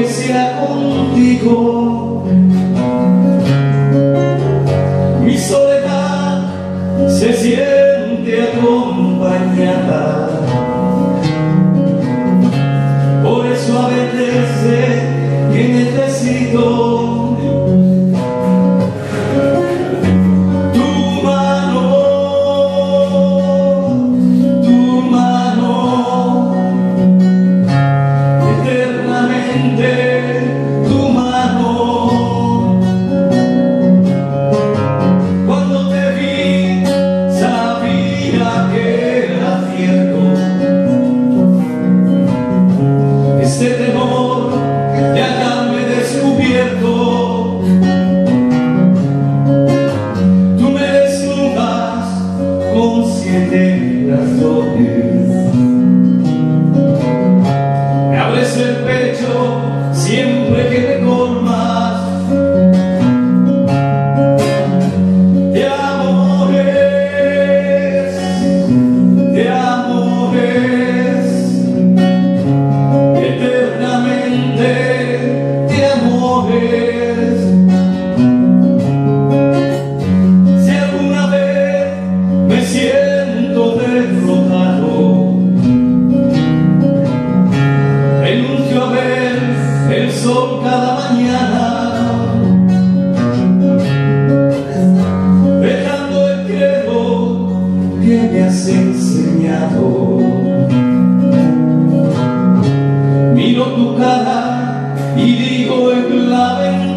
sea contigo. Mi soledad se siente acompañada, por eso a veces sé que necesito ese temor de hallarme descubierto. Tú me desnudas con 7 razones, me abres el pecho siempre que me colmas de amores, de amores. Si alguna vez me siento derrotado, renuncio a ver el sol cada mañana, dejando el credo que me has enseñado. Miro tu cara y digo en la ventana: